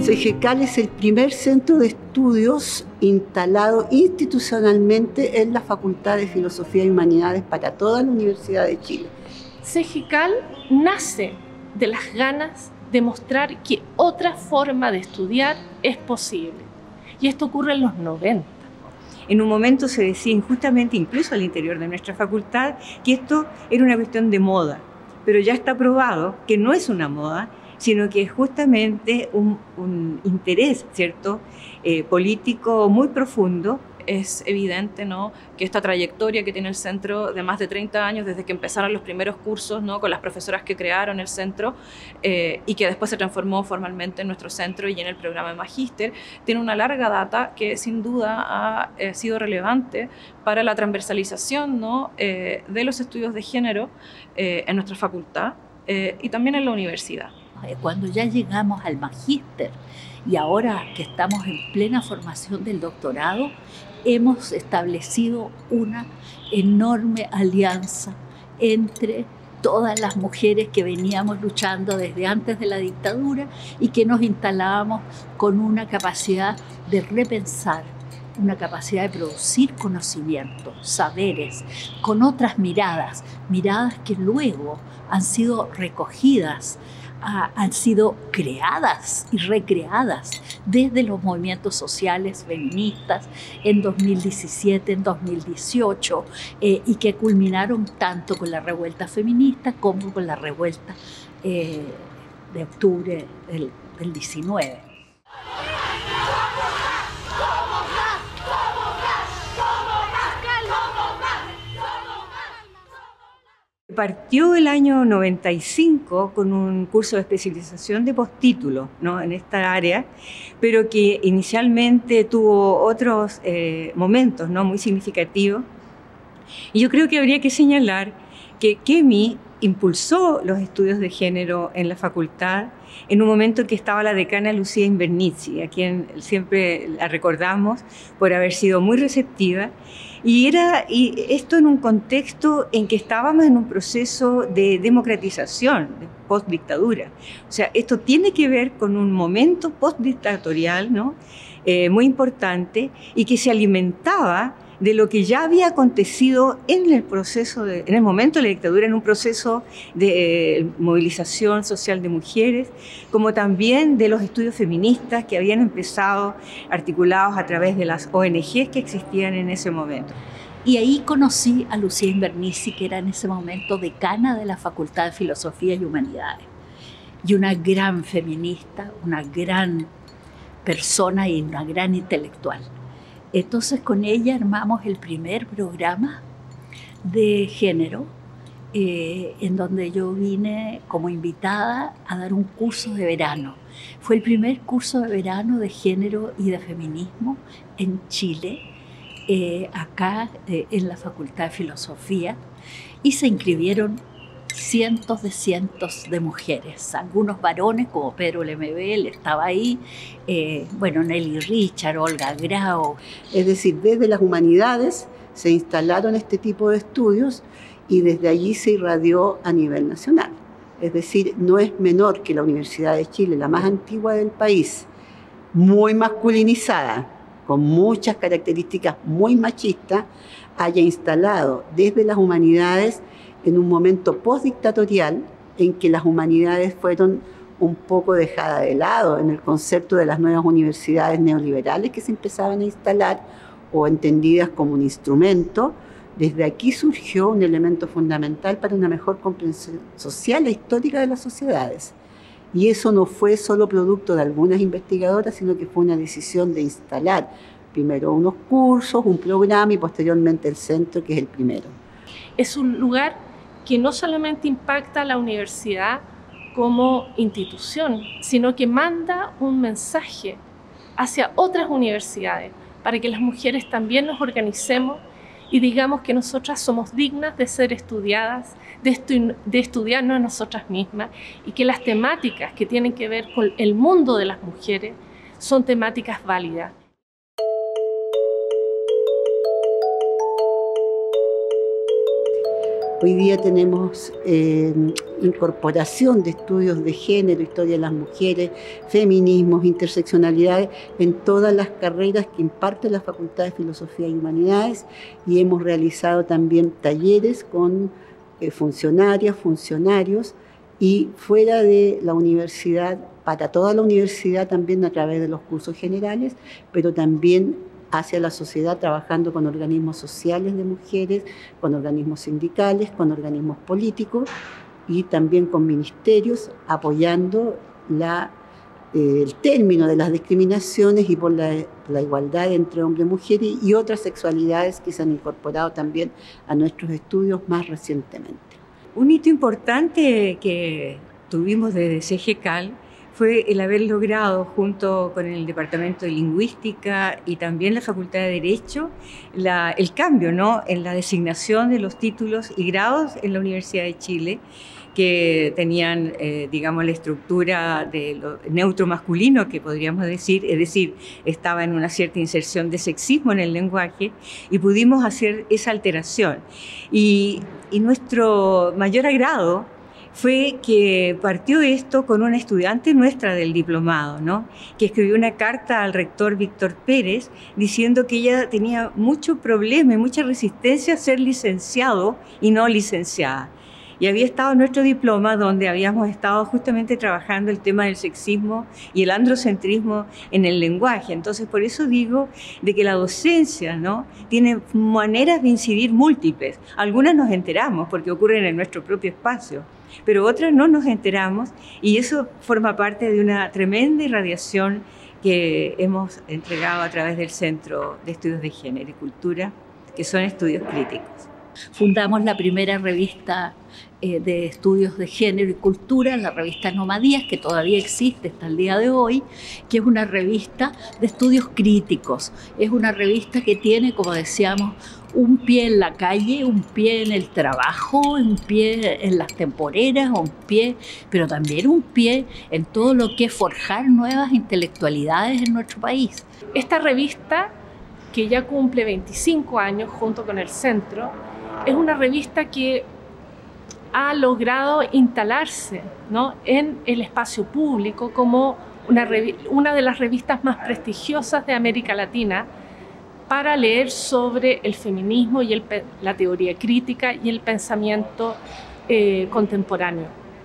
CGCAL es el primer centro de estudios instalado institucionalmente en la Facultad de Filosofía y Humanidades para toda la Universidad de Chile. CGCAL nace de las ganas de mostrar que otra forma de estudiar es posible. Y esto ocurre en los 90. En un momento se decía injustamente, incluso al interior de nuestra facultad, que esto era una cuestión de moda. Pero ya está probado que no es una moda, sino que es justamente un interés, ¿cierto?, político muy profundo. Es evidente, ¿no?, que esta trayectoria que tiene el centro de más de 30 años, desde que empezaron los primeros cursos, ¿no?, con las profesoras que crearon el centro y que después se transformó formalmente en nuestro centro y en el programa de magíster, tiene una larga data que sin duda ha sido relevante para la transversalización, ¿no?, de los estudios de género en nuestra facultad y también en la universidad. Cuando ya llegamos al magíster y ahora que estamos en plena formación del doctorado, hemos establecido una enorme alianza entre todas las mujeres que veníamos luchando desde antes de la dictadura y que nos instalábamos con una capacidad de repensar, una capacidad de producir conocimientos, saberes, con otras miradas, miradas que luego han sido recogidas, han sido creadas y recreadas desde los movimientos sociales feministas en 2017, en 2018, y que culminaron tanto con la revuelta feminista como con la revuelta de octubre del 19. Partió el año 95 con un curso de especialización de postítulo, ¿no?, en esta área, pero que inicialmente tuvo otros momentos, ¿no?, muy significativos. Y yo creo que habría que señalar que Kemi impulsó los estudios de género en la facultad en un momento en que estaba la decana Lucía Invernizzi, a quien siempre la recordamos por haber sido muy receptiva, y esto en un contexto en que estábamos en un proceso de democratización, de postdictadura. O sea, esto tiene que ver con un momento postdictatorial, ¿no?, muy importante, y que se alimentaba de lo que ya había acontecido en el momento de la dictadura, en un proceso de movilización social de mujeres, como también de los estudios feministas que habían empezado articulados a través de las ONGs que existían en ese momento. Y ahí conocí a Lucía Invernizzi, que era en ese momento decana de la Facultad de Filosofía y Humanidades, y una gran feminista, una gran persona y una gran intelectual. Entonces con ella armamos el primer programa de género, en donde yo vine como invitada a dar un curso de verano. Fue el primer curso de verano de género y de feminismo en Chile, acá en la Facultad de Filosofía, y se inscribieron cientos de mujeres, algunos varones como Pedro Lemebel estaba ahí, Nelly Richard, Olga Grau. Es decir, desde las humanidades se instalaron este tipo de estudios y desde allí se irradió a nivel nacional. Es decir, no es menor que la Universidad de Chile, la más antigua del país, muy masculinizada, con muchas características muy machistas, haya instalado desde las humanidades en un momento postdictatorial en que las humanidades fueron un poco dejadas de lado en el concepto de las nuevas universidades neoliberales que se empezaban a instalar o entendidas como un instrumento. Desde aquí surgió un elemento fundamental para una mejor comprensión social e histórica de las sociedades. Y eso no fue solo producto de algunas investigadoras, sino que fue una decisión de instalar primero unos cursos, un programa y posteriormente el centro, que es el primero. Es un lugar que no solamente impacta a la universidad como institución, sino que manda un mensaje hacia otras universidades para que las mujeres también nos organicemos y digamos que nosotras somos dignas de ser estudiadas, de estudiarnos a nosotras mismas, y que las temáticas que tienen que ver con el mundo de las mujeres son temáticas válidas. Hoy día tenemos incorporación de estudios de género, historia de las mujeres, feminismos, interseccionalidades en todas las carreras que imparte la Facultad de Filosofía y Humanidades, y hemos realizado también talleres con funcionarias, funcionarios, y fuera de la universidad, para toda la universidad también a través de los cursos generales, pero también hacia la sociedad, trabajando con organismos sociales de mujeres, con organismos sindicales, con organismos políticos y también con ministerios, apoyando el término de las discriminaciones y por la igualdad entre hombres y mujeres y otras sexualidades que se han incorporado también a nuestros estudios más recientemente. Un hito importante que tuvimos desde CGCAL fue el haber logrado, junto con el Departamento de Lingüística y también la Facultad de Derecho, el cambio, ¿no?, en la designación de los títulos y grados en la Universidad de Chile, que tenían, digamos, la estructura de lo neutro masculino, que podríamos decir, es decir, estaba en una cierta inserción de sexismo en el lenguaje, y pudimos hacer esa alteración. Y nuestro mayor agrado fue que partió esto con una estudiante nuestra del diplomado, ¿no?, que escribió una carta al rector Víctor Pérez diciendo que ella tenía mucho problema y mucha resistencia a ser licenciado y no licenciada. Y había estado en nuestro diploma donde habíamos estado justamente trabajando el tema del sexismo y el androcentrismo en el lenguaje. Entonces, por eso digo de que la docencia, ¿no?, tiene maneras de incidir múltiples. Algunas nos enteramos porque ocurren en nuestro propio espacio, pero otras no nos enteramos, y eso forma parte de una tremenda irradiación que hemos entregado a través del Centro de Estudios de Género y Cultura, que son estudios críticos. Fundamos la primera revista de estudios de género y cultura, la revista Nomadías, que todavía existe hasta el día de hoy, que es una revista de estudios críticos. Es una revista que tiene, como decíamos, un pie en la calle, un pie en el trabajo, un pie en las temporeras, un pie, pero también un pie en todo lo que es forjar nuevas intelectualidades en nuestro país. Esta revista, que ya cumple 25 años junto con el centro, es una revista que ha logrado instalarse, ¿no?, en el espacio público como una de las revistas más prestigiosas de América Latina para leer sobre el feminismo y la teoría crítica y el pensamiento contemporáneo.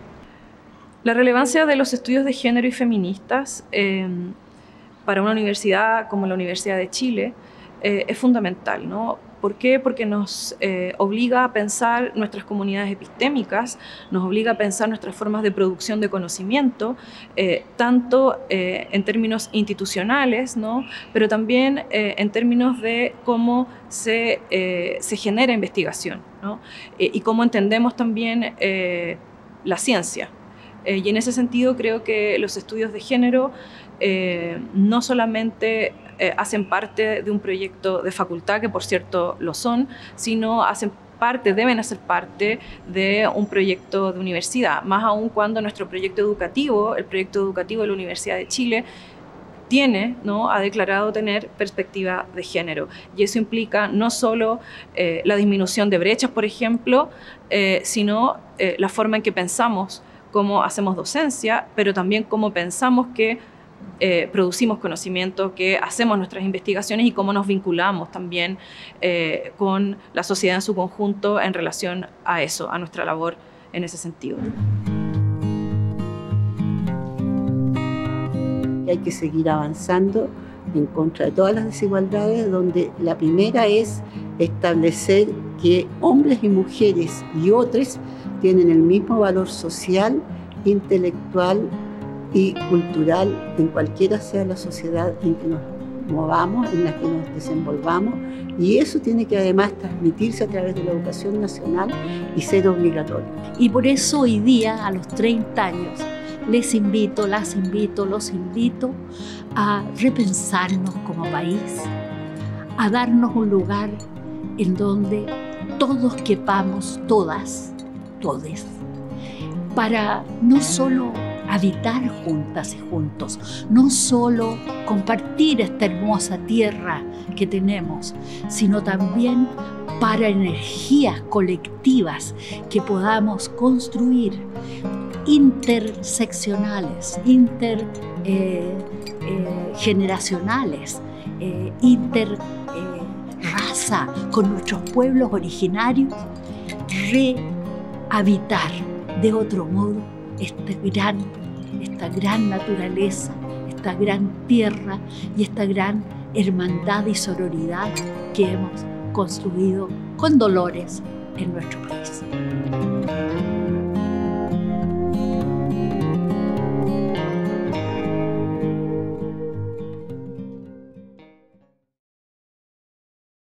La relevancia de los estudios de género y feministas para una universidad como la Universidad de Chile es fundamental, ¿no? ¿Por qué? Porque nos obliga a pensar nuestras comunidades epistémicas, nos obliga a pensar nuestras formas de producción de conocimiento, tanto en términos institucionales, ¿no?, pero también en términos de cómo se genera investigación, ¿no?, y cómo entendemos también la ciencia. Y en ese sentido creo que los estudios de género no solamente hacen parte de un proyecto de facultad, que por cierto lo son, sino deben hacer parte de un proyecto de universidad, más aún cuando nuestro proyecto educativo, el proyecto educativo de la Universidad de Chile, ha declarado tener perspectiva de género. Y eso implica no solo la disminución de brechas, por ejemplo, sino la forma en que pensamos cómo hacemos docencia, pero también cómo pensamos que producimos conocimiento, que hacemos nuestras investigaciones y cómo nos vinculamos también con la sociedad en su conjunto en relación a eso, a nuestra labor en ese sentido. Hay que seguir avanzando en contra de todas las desigualdades, donde la primera es establecer que hombres y mujeres y otros tienen el mismo valor social, intelectual y cultural en cualquiera sea la sociedad en que nos movamos, en la que nos desenvolvamos, y eso tiene que además transmitirse a través de la educación nacional y ser obligatorio. Y por eso hoy día, a los 30 años, les invito, las invito, los invito a repensarnos como país, a darnos un lugar en donde todos quepamos, todas, todes, para no solo habitar juntas y juntos, no solo compartir esta hermosa tierra que tenemos, sino también para energías colectivas que podamos construir, interseccionales, intergeneracionales, interraza con nuestros pueblos originarios, rehabitar de otro modo esta gran naturaleza, esta gran tierra y esta gran hermandad y sororidad que hemos construido con dolores en nuestro país.